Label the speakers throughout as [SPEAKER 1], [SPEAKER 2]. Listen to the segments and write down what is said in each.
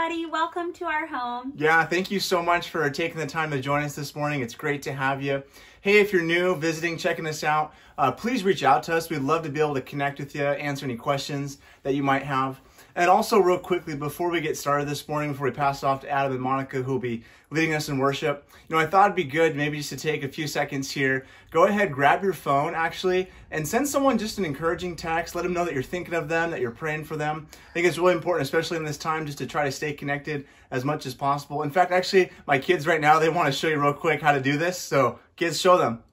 [SPEAKER 1] everybody. Welcome to our home.
[SPEAKER 2] Yeah, thank you so much for taking the time to join us this morning. It's great to have you. Hey, if you're new, visiting, checking us out, please reach out to us. We'd love to be able to connect with you, answer any questions that you might have. And also, real quickly, before we get started this morning, before we pass it off to Adam and Monica, who will be leading us in worship, I thought it'd be good maybe just to take a few seconds here. Go ahead, grab your phone, actually, and send someone just an encouraging text. Let them know that you're thinking of them, that you're praying for them. I think it's really important, especially in this time, just to try to stay connected as much as possible. In fact, actually, my kids right now, they want to show you real quick how to do this. So, kids, show them.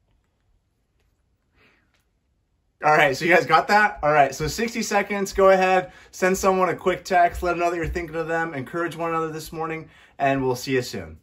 [SPEAKER 2] All right, so you guys got that? All right, so 60 seconds, go ahead, send someone a quick text, let them know that you're thinking of them, encourage one another this morning, and we'll see you soon.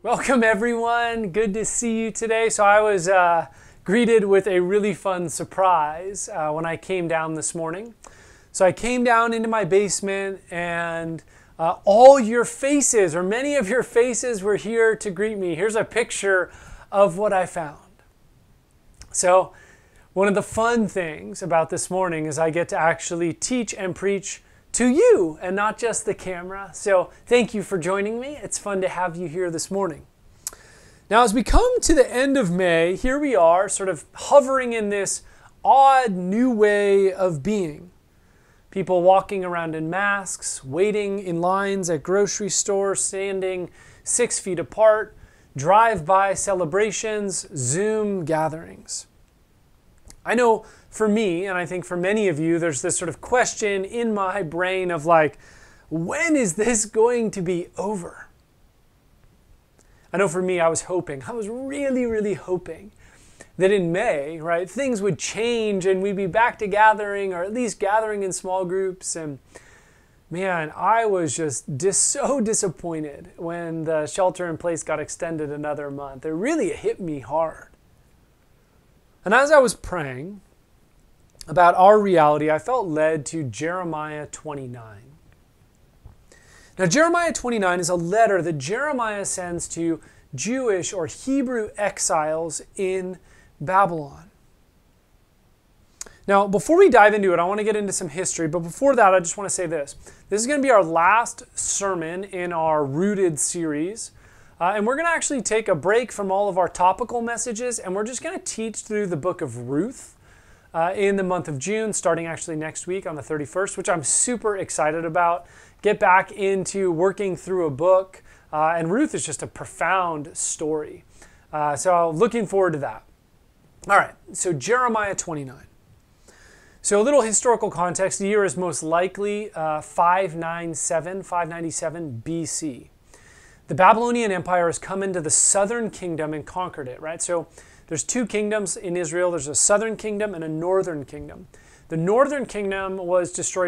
[SPEAKER 3] Welcome everyone, good to see you today. So I was greeted with a really fun surprise when I came down this morning. So I came down into my basement and all your faces, or many of your faces, were here to greet me. Here's a picture of what I found. So one of the fun things about this morning is I get to actually teach and preach to you and not just the camera. So thank you for joining me. It's fun to have you here this morning. Now, as we come to the end of May, here we are sort of hovering in this odd new way of being. People walking around in masks, waiting in lines at grocery stores, standing 6 feet apart, drive-by celebrations, Zoom gatherings. I know for me, and I think for many of you, there's this sort of question in my brain of like, when is this going to be over? I know for me, I was really, really hoping that in May, right, things would change and we'd be back to gathering, or at least gathering in small groups. And man, I was just so disappointed when the shelter in place got extended another month. It really hit me hard. And as I was praying about our reality, I felt led to Jeremiah 29. Now, Jeremiah 29 is a letter that Jeremiah sends to Jewish or Hebrew exiles in Babylon. Now, before we dive into it, I want to get into some history, but before that, I just want to say this. This is going to be our last sermon in our Rooted series. And we're going to actually take a break from all of our topical messages, and we're just going to teach through the book of Ruth in the month of June, starting actually next week on the 31st, which I'm super excited about. Get back into working through a book, and Ruth is just a profound story. So looking forward to that. All right, so Jeremiah 29. So a little historical context. The year is most likely 597 BC. The Babylonian Empire has come into the southern kingdom and conquered it, right? So there's two kingdoms in Israel. There's a southern kingdom and a northern kingdom. The northern kingdom was destroyed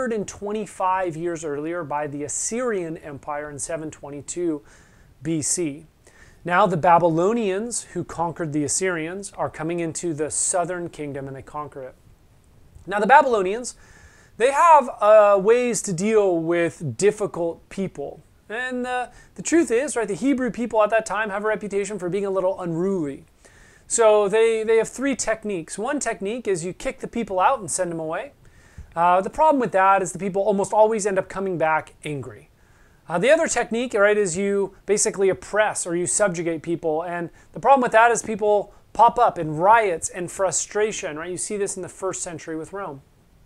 [SPEAKER 3] 125 years earlier by the Assyrian Empire in 722 BC. Now the Babylonians, who conquered the Assyrians, are coming into the southern kingdom and they conquer it. Now the Babylonians, they have ways to deal with difficult people. And the truth is, right, the Hebrew people at that time have a reputation for being a little unruly. So they have three techniques. One technique is you kick the people out and send them away. The problem with that is the people almost always end up coming back angry. The other technique, right, is you basically oppress or you subjugate people. And the problem with that is people pop up in riots and frustration, right? You see this in the first century with Rome.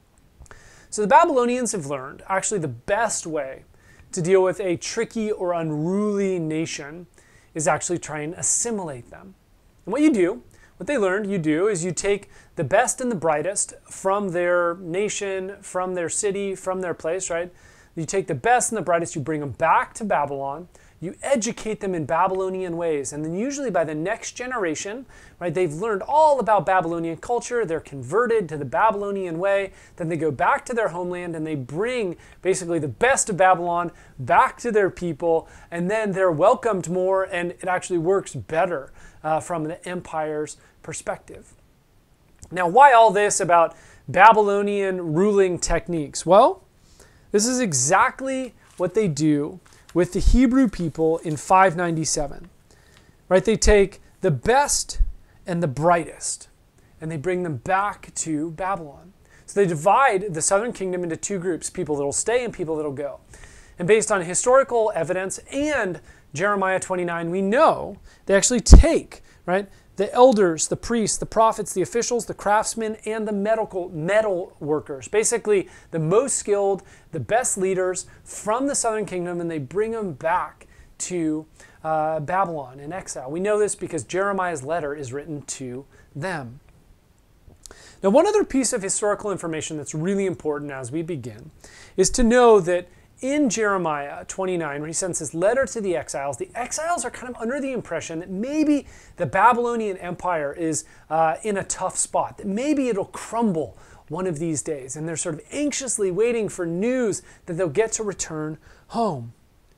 [SPEAKER 3] So the Babylonians have learned actually the best way to deal with a tricky or unruly nation is actually try and assimilate them. And what they learned you do is you take the best and the brightest from their nation, from their city, from their place, right? You take the best and the brightest, you bring them back to Babylon, you educate them in Babylonian ways, and then usually by the next generation, right, they've learned all about Babylonian culture, they're converted to the Babylonian way, then they go back to their homeland and they bring basically the best of Babylon back to their people, and then they're welcomed more and it actually works better from the empire's perspective. Now, why all this about Babylonian ruling techniques? Well, this is exactly what they do with the Hebrew people in 597. Right? They take the best and the brightest and they bring them back to Babylon. So they divide the southern kingdom into two groups, people that will stay and people that will go. And based on historical evidence and Jeremiah 29, we know they actually take, right, the elders, the priests, the prophets, the officials, the craftsmen, and the metal workers. Basically, the most skilled, the best leaders from the southern kingdom, and they bring them back to Babylon in exile. We know this because Jeremiah's letter is written to them. Now, one other piece of historical information that's really important as we begin is to know that in Jeremiah 29, when he sends his letter to the exiles are kind of under the impression that maybe the Babylonian Empire is in a tough spot, that maybe it'll crumble one of these days. And they're sort of anxiously waiting for news that they'll get to return home.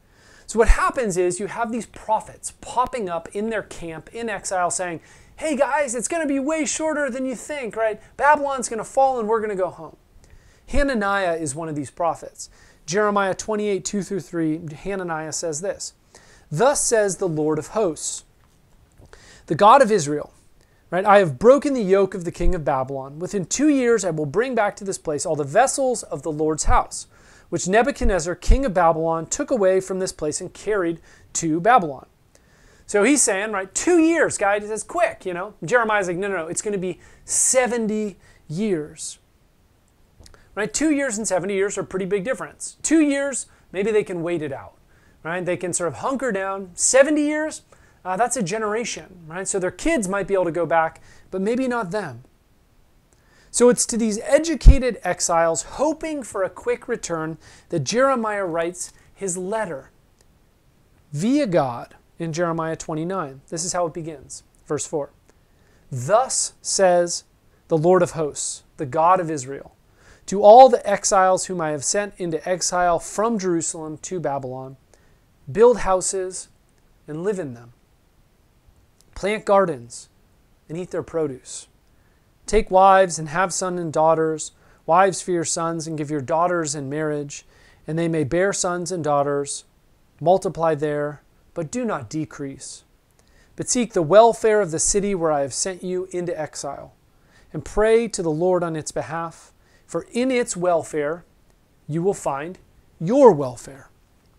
[SPEAKER 3] So what happens is you have these prophets popping up in their camp in exile saying, hey guys, it's going to be way shorter than you think, right? Babylon's going to fall and we're going to go home. Hananiah is one of these prophets. Jeremiah 28, 2-3, Hananiah says this, thus says the Lord of hosts, the God of Israel, right? I have broken the yoke of the king of Babylon. Within 2 years I will bring back to this place all the vessels of the Lord's house, which Nebuchadnezzar, king of Babylon, took away from this place and carried to Babylon. So he's saying, right, 2 years, guys, it's quick, you know. Jeremiah's like, no, it's going to be 70 years. Right, 2 years and 70 years are a pretty big difference. 2 years, maybe they can wait it out, right? They can sort of hunker down. 70 years, that's a generation, right? So their kids might be able to go back, but maybe not them. So it's to these educated exiles hoping for a quick return that Jeremiah writes his letter via God in Jeremiah 29. This is how it begins. Verse 4. Thus says the Lord of hosts, the God of Israel, to all the exiles whom I have sent into exile from Jerusalem to Babylon, build houses and live in them. Plant gardens and eat their produce. Take wives and have sons and daughters, wives for your sons, and give your daughters in marriage, and they may bear sons and daughters. Multiply there, but do not decrease. But seek the welfare of the city where I have sent you into exile, and pray to the Lord on its behalf, for in its welfare you will find your welfare.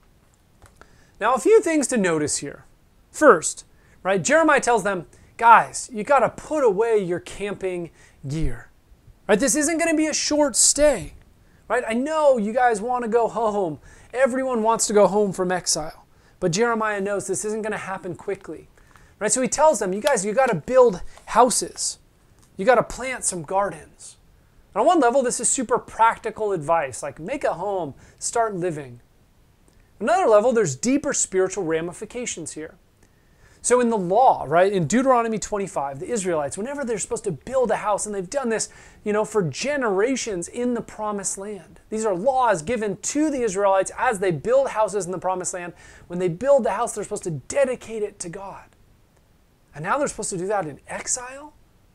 [SPEAKER 3] Now, a few things to notice here. First, right, Jeremiah tells them, guys, you got to put away your camping gear. Right? This isn't going to be a short stay. Right? I know you guys want to go home. Everyone wants to go home from exile. But Jeremiah knows this isn't going to happen quickly. Right? So he tells them, you guys, you got to build houses. You got to plant some gardens. And on one level, this is super practical advice, like make a home, start living. On another level, there's deeper spiritual ramifications here. So in the law, right, in Deuteronomy 25, the Israelites, whenever they're supposed to build a house, and they've done this, for generations in the promised land. These are laws given to the Israelites as they build houses in the promised land. When they build the house, they're supposed to dedicate it to God. And now they're supposed to do that in exile?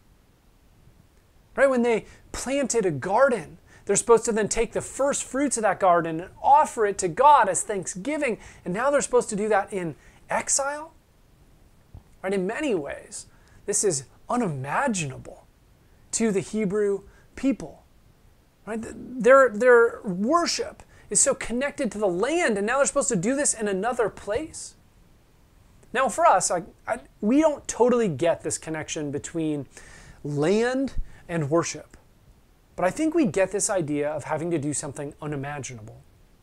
[SPEAKER 3] Right, when they planted a garden, they're supposed to then take the first fruits of that garden and offer it to God as thanksgiving. And now they're supposed to do that in exile? Right, in many ways, this is unimaginable to the Hebrew people. Right? Their worship is so connected to the land, and now they're supposed to do this in another place. Now for us, we don't totally get this connection between land and worship. But I think we get this idea of having to do something unimaginable.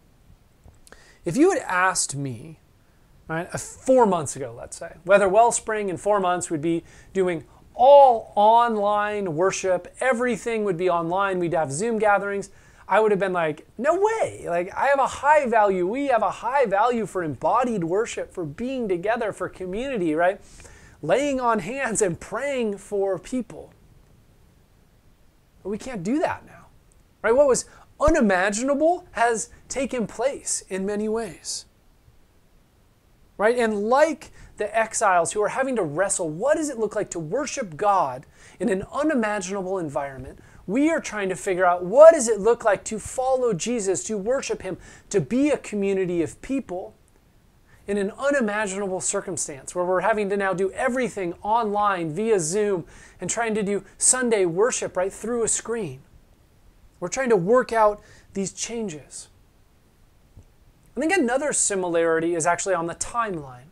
[SPEAKER 3] If you had asked me, right, 4 months ago, let's say, whether Wellspring in 4 months would be doing all online worship, everything would be online, we'd have Zoom gatherings, I would have been like, no way. Like, I have a high value. We have a high value for embodied worship, for being together, for community, right? Laying on hands and praying for people. But we can't do that now, right? What was unimaginable has taken place in many ways, right? And like the exiles who are having to wrestle, what does it look like to worship God in an unimaginable environment? We are trying to figure out, what does it look like to follow Jesus, to worship Him, to be a community of people in an unimaginable circumstance where we're having to now do everything online via Zoom and trying to do Sunday worship right through a screen. We're trying to work out these changes. I think another similarity is actually on the timeline.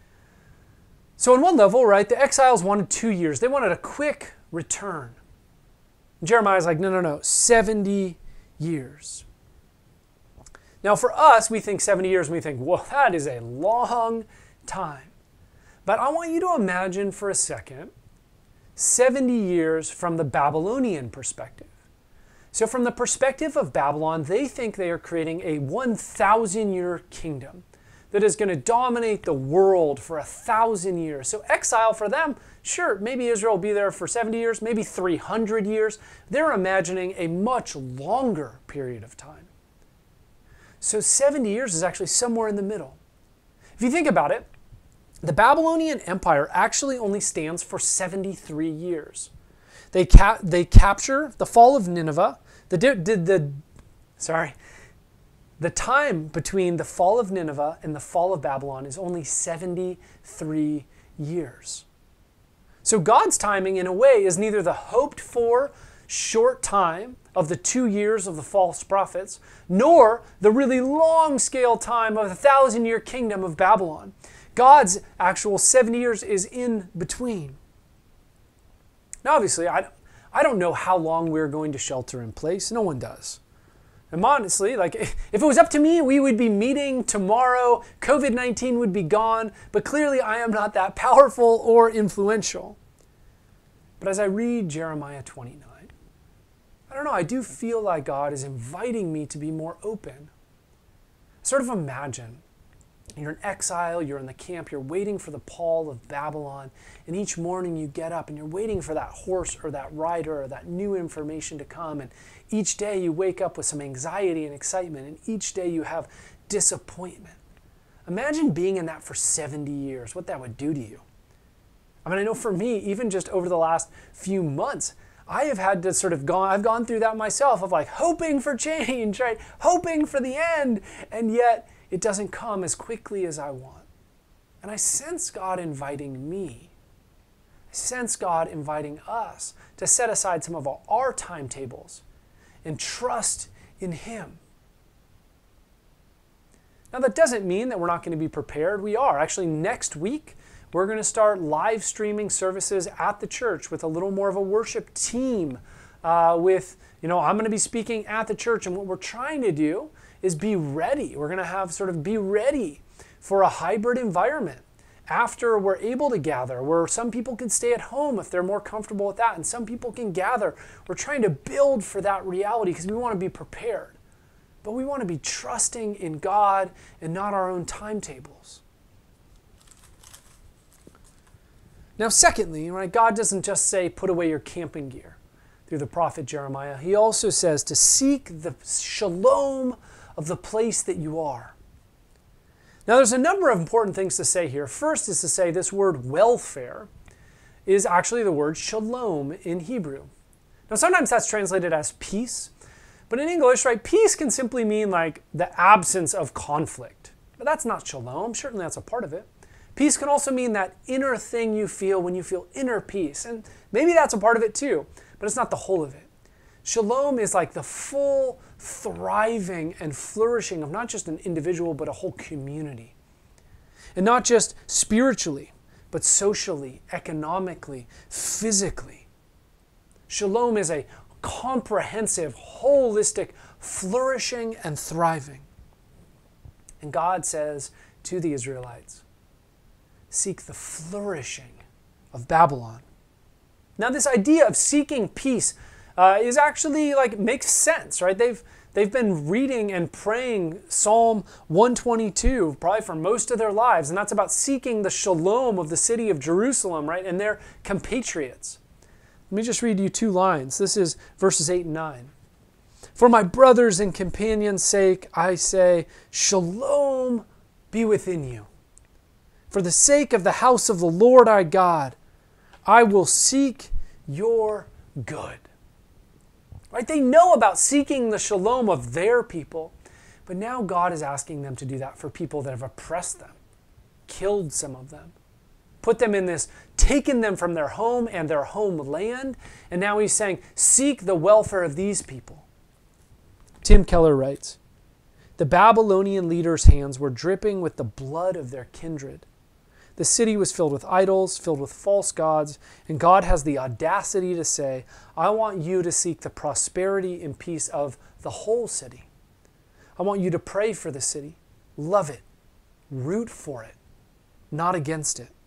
[SPEAKER 3] So on one level, right, the exiles wanted 2 years. They wanted a quick return. Jeremiah's like, no, 70 years. Now for us, we think 70 years and we think, well, that is a long time. But I want you to imagine for a second 70 years from the Babylonian perspective. So from the perspective of Babylon, they think they are creating a 1,000-year kingdom that is going to dominate the world for 1,000 years. So exile for them, sure, maybe Israel will be there for 70 years, maybe 300 years. They're imagining a much longer period of time. So 70 years is actually somewhere in the middle. If you think about it, the Babylonian Empire actually only stands for 73 years. They capture the fall of Nineveh. The time between the fall of Nineveh and the fall of Babylon is only 73 years. So God's timing, in a way, is neither the hoped-for short time of the 2 years of the false prophets, nor the really long-scale time of the 1,000-year kingdom of Babylon. God's actual 70 years is in between. Now, obviously, I don't know how long we're going to shelter in place. No one does. And honestly, if it was up to me, we would be meeting tomorrow. COVID-19 would be gone. But clearly, I am not that powerful or influential. But as I read Jeremiah 29, I don't know, I do feel like God is inviting me to be more open. Sort of imagine you're in exile, you're in the camp, you're waiting for the pall of Babylon, and each morning you get up and you're waiting for that horse or that rider or that new information to come, and each day you wake up with some anxiety and excitement, and each day you have disappointment. Imagine being in that for 70 years, what that would do to you. I mean, I know for me, even just over the last few months, I have had to I've gone through that myself of hoping for change, right? Hoping for the end, and yet it doesn't come as quickly as I want. And I sense God inviting me. I sense God inviting us to set aside some of our timetables and trust in Him. Now, that doesn't mean that we're not going to be prepared. We are. Actually, next week, we're going to start live streaming services at the church with a little more of a worship team. I'm going to be speaking at the church, and what we're trying to do is be ready. We're going to have be ready for a hybrid environment after we're able to gather, where some people can stay at home if they're more comfortable with that, and some people can gather. We're trying to build for that reality because we want to be prepared. But we want to be trusting in God and not our own timetables. Now, secondly, right, God doesn't just say, put away your camping gear through the prophet Jeremiah. He also says to seek the shalom of the place that you are. Now, there's a number of important things to say here. First is to say this word welfare is actually the word shalom in Hebrew. Now, sometimes that's translated as peace, but in English, right, peace can simply mean the absence of conflict. But that's not shalom. Certainly that's a part of it. Peace can also mean that inner thing you feel when you feel inner peace. And maybe that's a part of it too, but it's not the whole of it. Shalom is the full thriving and flourishing of not just an individual, but a whole community. And not just spiritually, but socially, economically, physically. Shalom is a comprehensive, holistic, flourishing and thriving. And God says to the Israelites, seek the flourishing of Babylon. Now, this idea of seeking peace is actually makes sense, right? They've been reading and praying Psalm 122 probably for most of their lives, and that's about seeking the shalom of the city of Jerusalem, right? And their compatriots. Let me just read you 2 lines. This is verses 8 and 9. For my brothers and companions' sake, I say, shalom be within you. For the sake of the house of the Lord our God, I will seek your good. Right? They know about seeking the shalom of their people, but now God is asking them to do that for people that have oppressed them, killed some of them, put them in this, taken them from their home and their homeland, and now He's saying, seek the welfare of these people. Tim Keller writes, the Babylonian leaders' hands were dripping with the blood of their kindred. The city was filled with idols, filled with false gods, and God has the audacity to say, I want you to seek the prosperity and peace of the whole city. I want you to pray for the city, love it, root for it, not against it.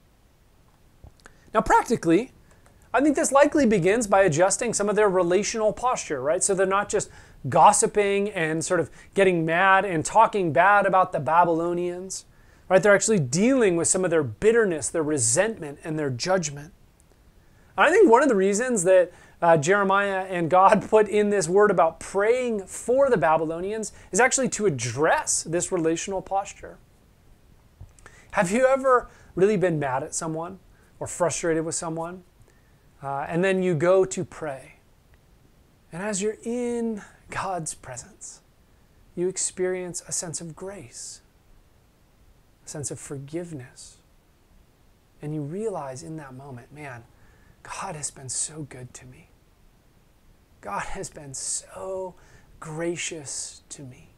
[SPEAKER 3] Now, practically, I think this likely begins by adjusting some of their relational posture, right? So they're not just gossiping and getting mad and talking bad about the Babylonians. Right? They're actually dealing with some of their bitterness, their resentment, and their judgment. And I think one of the reasons that Jeremiah and God put in this word about praying for the Babylonians is actually to address this relational posture. Have you ever really been mad at someone or frustrated with someone? And then you go to pray. And as you're in God's presence, you experience a sense of grace, a sense of forgiveness. And you realize in that moment, man, God has been so good to me. God has been so gracious to me.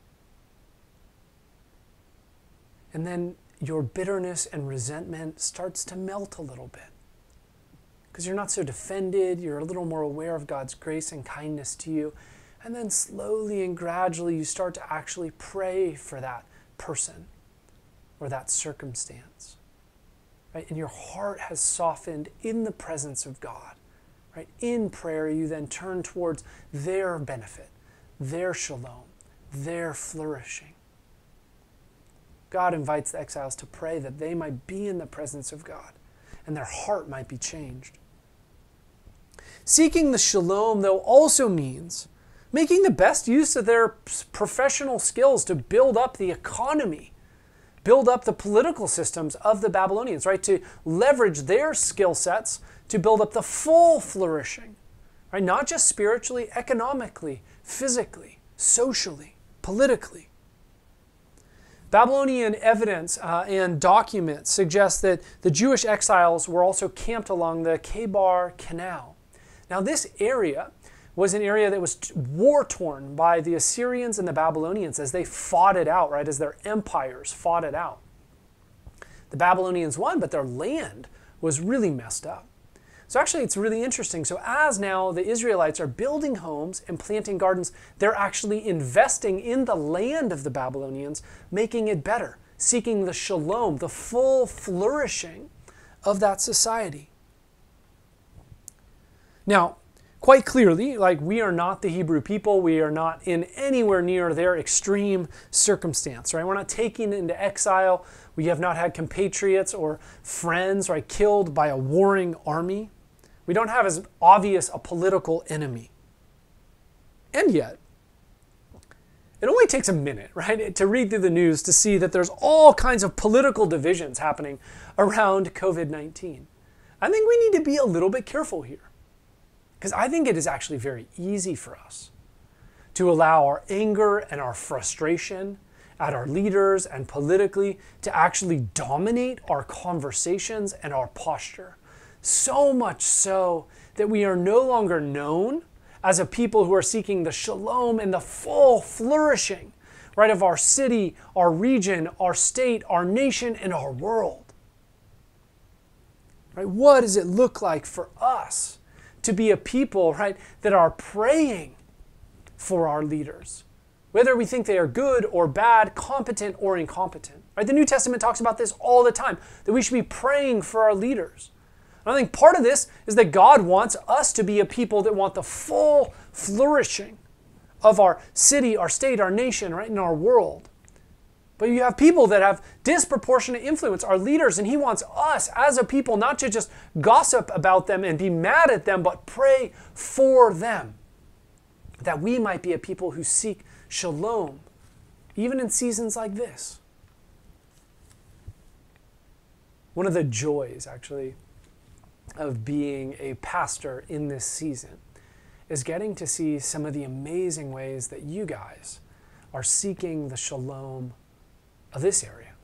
[SPEAKER 3] And then your bitterness and resentment starts to melt a little bit. Because you're not so defended, you're a little more aware of God's grace and kindness to you. And then slowly and gradually you start to actually pray for that person or that circumstance. Right? And your heart has softened in the presence of God. Right? In prayer, you then turn towards their benefit, their shalom, their flourishing. God invites the exiles to pray that they might be in the presence of God and their heart might be changed. Seeking the shalom, though, also means making the best use of their professional skills to build up the economy, build up the political systems of the Babylonians, right? To leverage their skill sets to build up the full flourishing, right? Not just spiritually, economically, physically, socially, politically. Babylonian evidence and documents suggest that the Jewish exiles were also camped along the Kebar Canal. Now this area was an area that was war-torn by the Assyrians and the Babylonians as they fought it out, right? As their empires fought it out. The Babylonians won, but their land was really messed up. So actually it's really interesting. So as now the Israelites are building homes and planting gardens, they're actually investing in the land of the Babylonians, making it better, seeking the shalom, the full flourishing of that society. Now, quite clearly, like we are not the Hebrew people, we are not in anywhere near their extreme circumstance, right? We're not taken into exile. We have not had compatriots or friends, right, killed by a warring army. We don't have as obvious a political enemy. And yet, it only takes a minute, right, to read through the news to see that there's all kinds of political divisions happening around COVID-19. I think we need to be a little bit careful here. Because I think it is actually very easy for us to allow our anger and our frustration at our leaders and politically to actually dominate our conversations and our posture. So much so that we are no longer known as a people who are seeking the shalom and the full flourishing, right, of our city, our region, our state, our nation, and our world. Right? What does it look like for us to be a people, right, that are praying for our leaders, whether we think they are good or bad, competent or incompetent? Right? The New Testament talks about this all the time, that we should be praying for our leaders. And I think part of this is that God wants us to be a people that want the full flourishing of our city, our state, our nation, right, and our world. But you have people that have disproportionate influence, our leaders, and He wants us as a people not to just gossip about them and be mad at them, but pray for them, that we might be a people who seek shalom, even in seasons like this. One of the joys, actually, of being a pastor in this season is getting to see some of the amazing ways that you guys are seeking the shalom of this area.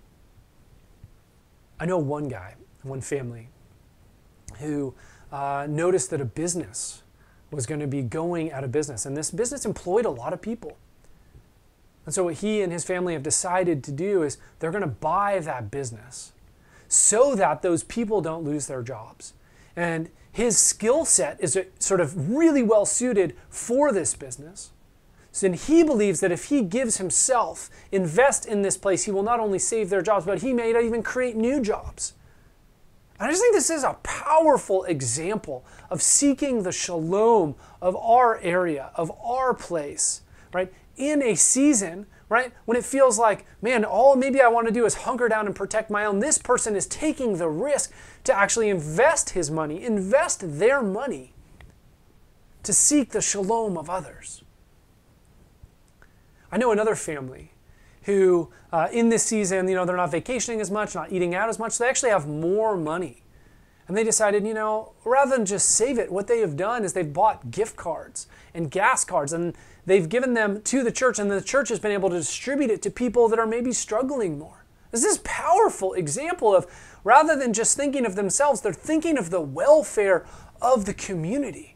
[SPEAKER 3] I know one guy, one family, who noticed that a business was going to be going out of business, and this business employed a lot of people. And so what he and his family have decided to do is they're going to buy that business so that those people don't lose their jobs. And his skill set is sort of really well suited for this business. So then he believes that if he gives himself, invest in this place, he will not only save their jobs, but he may even create new jobs. And I just think this is a powerful example of seeking the shalom of our area, of our place, right? In a season, right, when it feels like, man, all maybe I want to do is hunker down and protect my own. This person is taking the risk to actually invest his money, invest their money to seek the shalom of others. I know another family who in this season, they're not vacationing as much, not eating out as much. They actually have more money. And they decided, rather than just save it, what they have done is they've bought gift cards and gas cards, and they've given them to the church, and the church has been able to distribute it to people that are maybe struggling more. This is a powerful example of, rather than just thinking of themselves, they're thinking of the welfare of the community.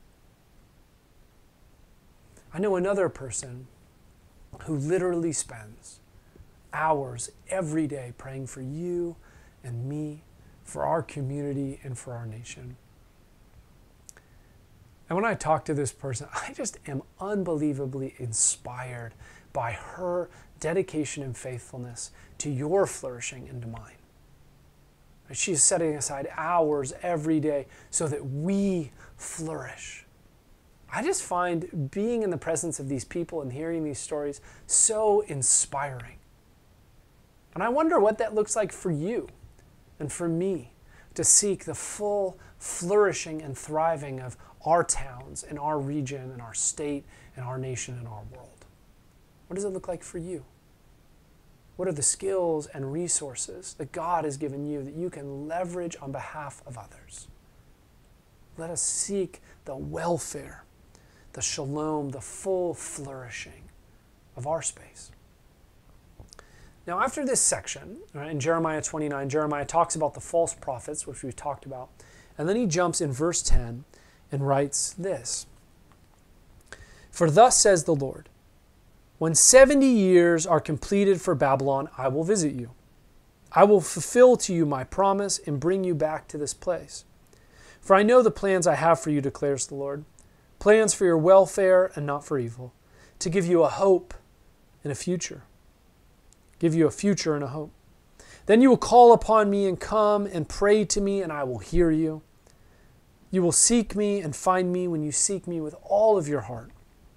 [SPEAKER 3] I know another person who literally spends hours every day praying for you and me, for our community, and for our nation. And when I talk to this person, I just am unbelievably inspired by her dedication and faithfulness to your flourishing and to mine. She's setting aside hours every day so that we flourish. I just find being in the presence of these people and hearing these stories so inspiring. And I wonder what that looks like for you and for me to seek the full flourishing and thriving of our towns and our region and our state and our nation and our world. What does it look like for you? What are the skills and resources that God has given you that you can leverage on behalf of others? Let us seek the welfare, the shalom, the full flourishing of our space. Now, after this section, in Jeremiah 29, Jeremiah talks about the false prophets, which we've talked about, and then he jumps in verse 10 and writes this. For thus says the Lord, when 70 years are completed for Babylon, I will visit you. I will fulfill to you my promise and bring you back to this place. For I know the plans I have for you, declares the Lord, plans for your welfare and not for evil, to give you a hope and a future. Give you a future and a hope. Then you will call upon me and come and pray to me, and I will hear you. You will seek me and find me when you seek me with all of your heart.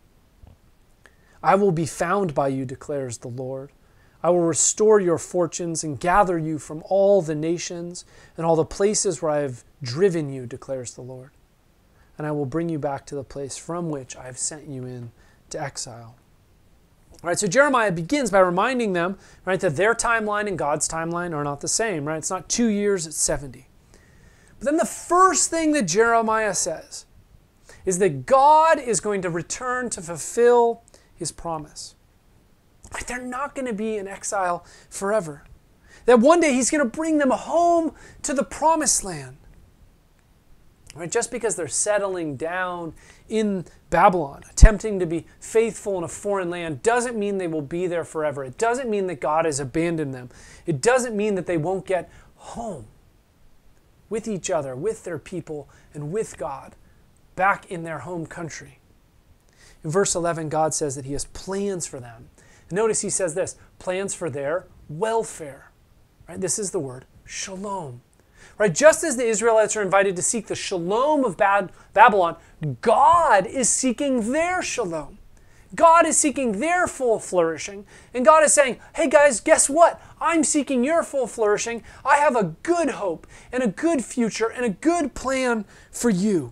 [SPEAKER 3] I will be found by you, declares the Lord. I will restore your fortunes and gather you from all the nations and all the places where I have driven you, declares the Lord. And I will bring you back to the place from which I have sent you in to exile. All right, so Jeremiah begins by reminding them, right, that their timeline and God's timeline are not the same, right? It's not 2 years, it's 70. But then the first thing that Jeremiah says is that God is going to return to fulfill his promise. Right, they're not going to be in exile forever. That one day he's going to bring them home to the promised land. Right, just because they're settling down in Babylon, attempting to be faithful in a foreign land, doesn't mean they will be there forever. It doesn't mean that God has abandoned them. It doesn't mean that they won't get home with each other, with their people, and with God, back in their home country. In verse 11, God says that he has plans for them. And notice he says this, plans for their welfare. Right? This is the word shalom. Right? Just as the Israelites are invited to seek the shalom of Babylon, God is seeking their shalom. God is seeking their full flourishing. And God is saying, hey guys, guess what? I'm seeking your full flourishing. I have a good hope and a good future and a good plan for you.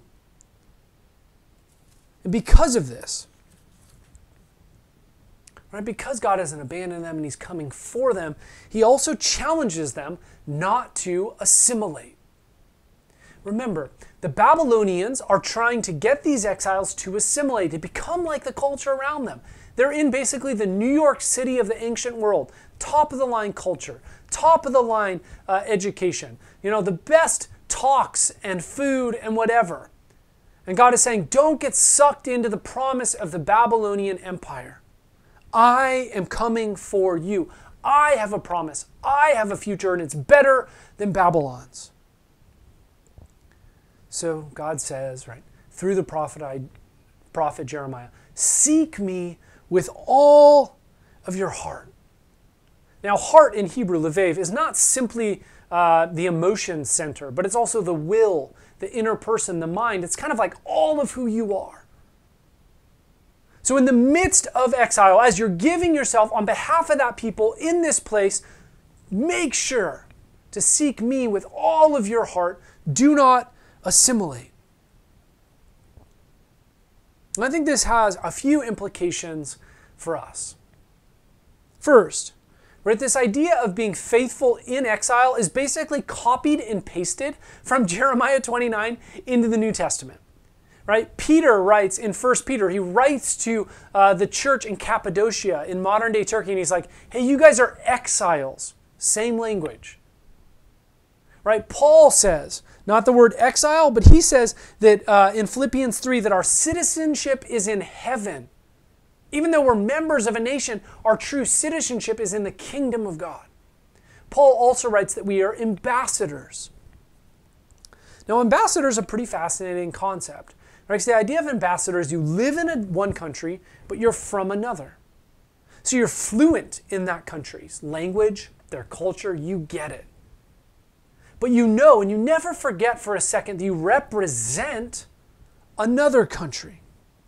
[SPEAKER 3] And because of this, right, because God hasn't abandoned them and he's coming for them, he also challenges them not to assimilate. Remember, the Babylonians are trying to get these exiles to assimilate, to become like the culture around them. They're in basically the New York City of the ancient world. Top of the line culture, top of the line education, the best talks and food and whatever. And God is saying, don't get sucked into the promise of the Babylonian Empire. I am coming for you. I have a promise. I have a future, and it's better than Babylon's. So God says, right, through the prophet Jeremiah, seek me with all of your heart. Now, heart in Hebrew, levav, is not simply the emotion center, but it's also the will, the inner person, the mind. It's kind of like all of who you are. So in the midst of exile, as you're giving yourself on behalf of that people in this place, make sure to seek me with all of your heart. Do not assimilate. And I think this has a few implications for us. First, right, this idea of being faithful in exile is basically copied and pasted from Jeremiah 29 into the New Testament. Right? Peter writes in 1 Peter, he writes to the church in Cappadocia in modern day Turkey, and he's like, hey, you guys are exiles. Same language. Right? Paul says, not the word exile, but he says that in Philippians 3 that our citizenship is in heaven. Even though we're members of a nation, our true citizenship is in the kingdom of God. Paul also writes that we are ambassadors. Now, ambassador is a pretty fascinating concept. Right? So the idea of ambassador is you live in one country, but you're from another. So you're fluent in that country's language, their culture, you get it. But you know, and you never forget for a second, that you represent another country.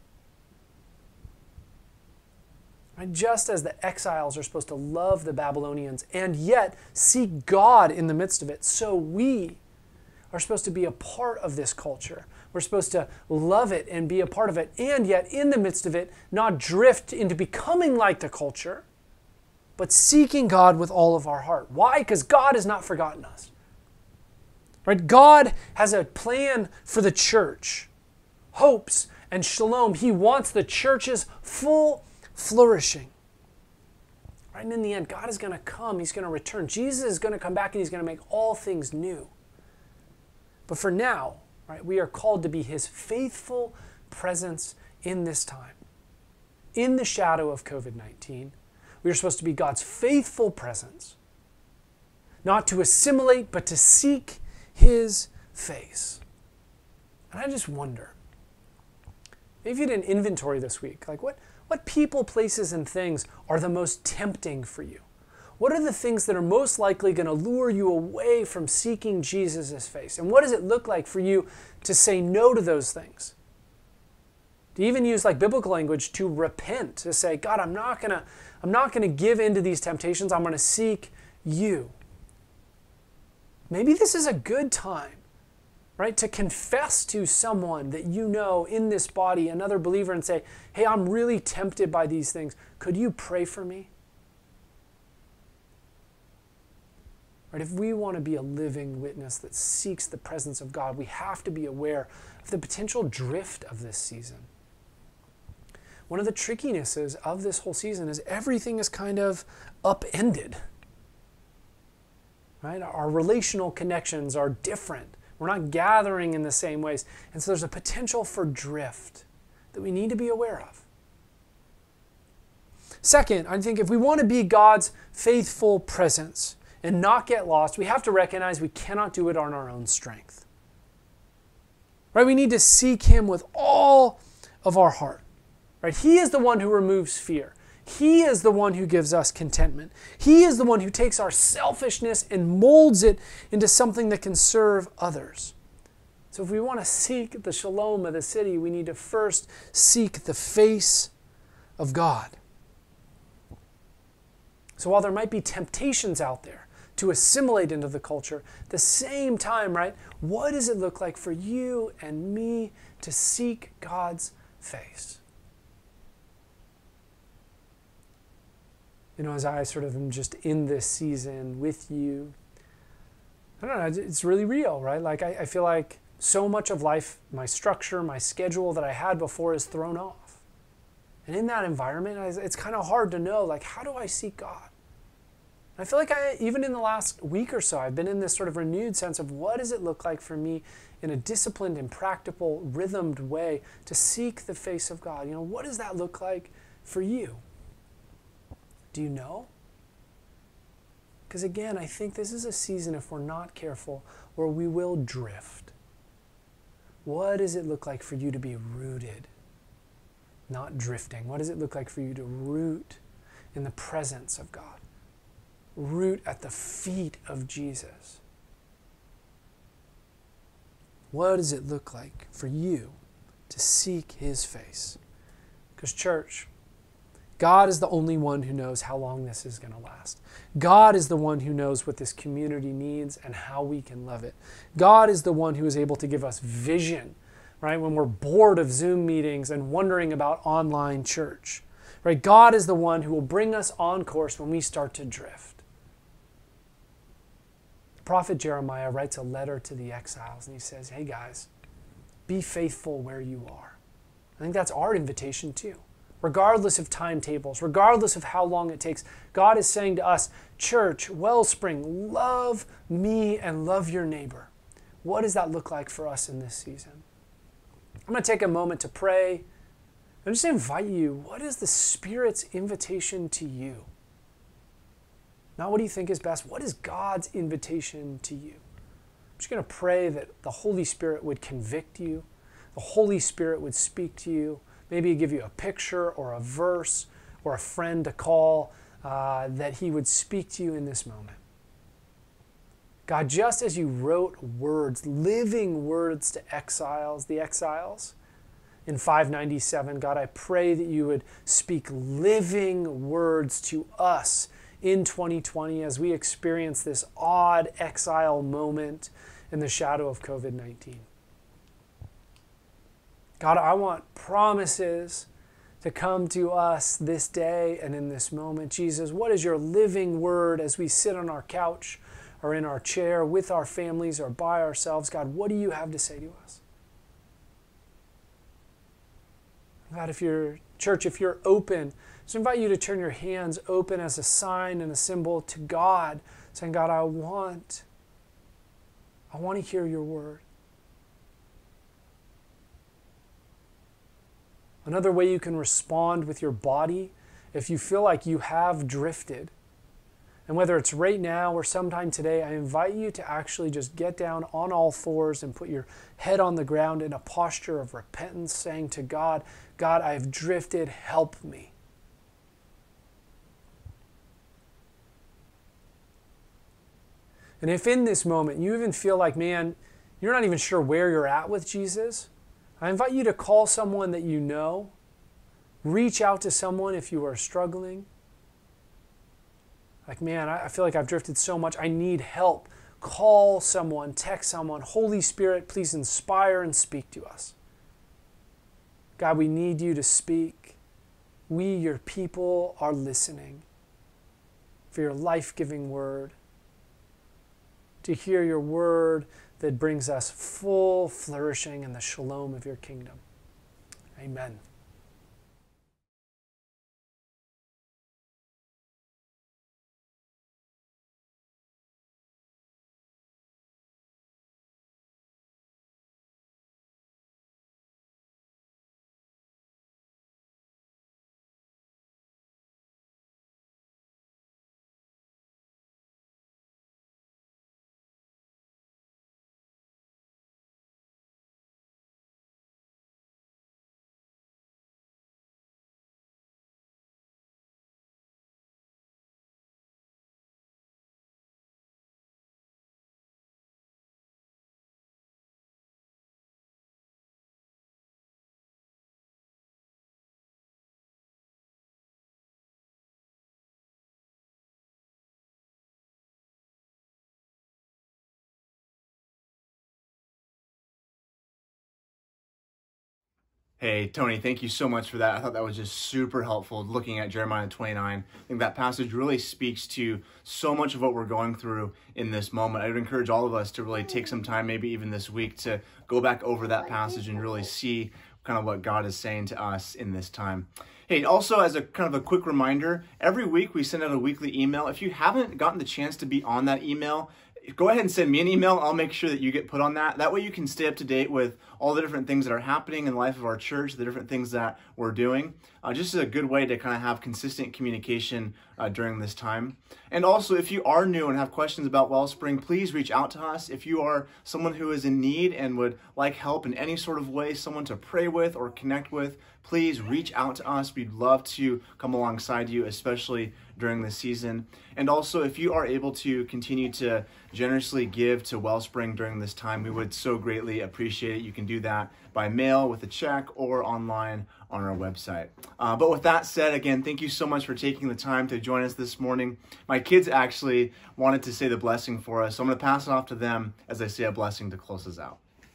[SPEAKER 3] Right? Just as the exiles are supposed to love the Babylonians and yet seek God in the midst of it, so we are supposed to be a part of this culture. We're supposed to love it and be a part of it, and yet in the midst of it, not drift into becoming like the culture, but seeking God with all of our heart. Why? Because God has not forgotten us. Right? God has a plan for the church, hopes and shalom. He wants the church's full flourishing. Right? And in the end, God is going to come. He's going to return. Jesus is going to come back and he's going to make all things new. But for now, right, we are called to be his faithful presence in this time. In the shadow of COVID-19, we are supposed to be God's faithful presence. Not to assimilate, but to seek his face. And I just wonder, maybe you did an inventory this week. Like what people, places, and things are the most tempting for you? What are the things that are most likely going to lure you away from seeking Jesus' face? And what does it look like for you to say no to those things? To even use like biblical language to repent, to say, God, I'm not gonna give in to these temptations. I'm going to seek you. Maybe this is a good time, right, to confess to someone that you know in this body, another believer, and say, hey, I'm really tempted by these things. Could you pray for me? Right, if we want to be a living witness that seeks the presence of God, we have to be aware of the potential drift of this season. One of the trickinesses of this whole season is everything is kind of upended. Right? Our relational connections are different. We're not gathering in the same ways. And so there's a potential for drift that we need to be aware of. Second, I think if we want to be God's faithful presence and not get lost, we have to recognize we cannot do it on our own strength. Right? We need to seek him with all of our heart. Right? He is the one who removes fear. He is the one who gives us contentment. He is the one who takes our selfishness and molds it into something that can serve others. So if we want to seek the shalom of the city, we need to first seek the face of God. So while there might be temptations out there to assimilate into the culture, at the same time, right, what does it look like for you and me to seek God's face? You know, as I sort of am just in this season with you, I don't know, it's really real, right? Like I feel like so much of life, my structure, my schedule that I had before is thrown off. And in that environment, it's kind of hard to know, like, how do I seek God? I feel like even in the last week or so, I've been in this sort of renewed sense of what does it look like for me in a disciplined and practical, rhythmed way to seek the face of God? You know, what does that look like for you? Do you know? Because again, I think this is a season, if we're not careful, where we will drift. What does it look like for you to be rooted, not drifting? What does it look like for you to root in the presence of God? Root at the feet of Jesus. What does it look like for you to seek his face? Because church, God is the only one who knows how long this is going to last. God is the one who knows what this community needs and how we can love it. God is the one who is able to give us vision, right? When we're bored of Zoom meetings and wondering about online church. Right? God is the one who will bring us on course when we start to drift. The prophet Jeremiah writes a letter to the exiles, and he says, hey guys, be faithful where you are. I think that's our invitation too. Regardless of timetables, regardless of how long it takes, God is saying to us, church, Wellspring, love me and love your neighbor. What does that look like for us in this season? I'm going to take a moment to pray and just invite you, what is the Spirit's invitation to you? Not what do you think is best, what is God's invitation to you? I'm just going to pray that the Holy Spirit would convict you, the Holy Spirit would speak to you, maybe give you a picture or a verse or a friend to call, that he would speak to you in this moment. God, just as you wrote words, living words to the exiles, in 597, God, I pray that you would speak living words to us in 2020 as we experience this odd exile moment in the shadow of COVID-19. God, I want promises to come to us this day and in this moment. Jesus, what is your living word as we sit on our couch or in our chair with our families or by ourselves? God, what do you have to say to us? God, if you're open, just invite you to turn your hands open as a sign and a symbol to God, saying, God, I want to hear your word. Another way you can respond with your body, if you feel like you have drifted, and whether it's right now or sometime today, I invite you to actually just get down on all fours and put your head on the ground in a posture of repentance, saying to God, God, I have drifted, help me. And if in this moment you even feel like, man, you're not even sure where you're at with Jesus, I invite you to call someone that you know. Reach out to someone if you are struggling. Like, man, I feel like I've drifted so much. I need help. Call someone, text someone. Holy Spirit, please inspire and speak to us. God, we need you to speak. We, your people, are listening for your life-giving word, to hear your word that brings us full flourishing in the shalom of your kingdom. Amen.
[SPEAKER 2] Hey, Tony, thank you so much for that. I thought that was just super helpful looking at Jeremiah 29. I think that passage really speaks to so much of what we're going through in this moment. I would encourage all of us to really take some time, maybe even this week, to go back over that passage and really see kind of what God is saying to us in this time. Hey, also as a kind of a quick reminder, every week we send out a weekly email. If you haven't gotten the chance to be on that email, go ahead and send me an email. I'll make sure that you get put on that. That way you can stay up to date with all the different things that are happening in the life of our church, the different things that we're doing. Just a good way to kind of have consistent communication during this time. And also, if you are new and have questions about Wellspring, please reach out to us. If you are someone who is in need and would like help in any sort of way, someone to pray with or connect with, please reach out to us. We'd love to come alongside you, especially during this season. And also, if you are able to continue to generously give to Wellspring during this time, we would so greatly appreciate it. You can do that by mail with a check or online on our website. But with that said, again, thank you so much for taking the time to join us this morning. My kids actually wanted to say the blessing for us, so I'm going to pass it off to them as I say a blessing to close us out.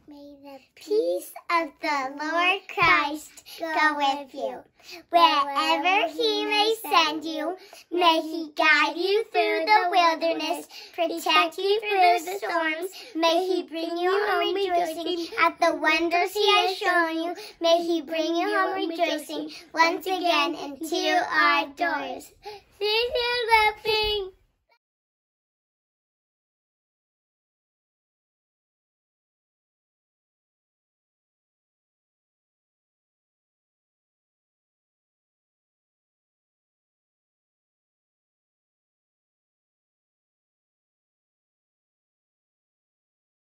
[SPEAKER 4] May the peace of the Lord Christ go with you. Wherever he may send you, may he guide you through the wilderness, protect you through the storms. May he bring you home rejoicing at the wonders he has shown you. May he bring you home rejoicing once again into our doors. See you laughing.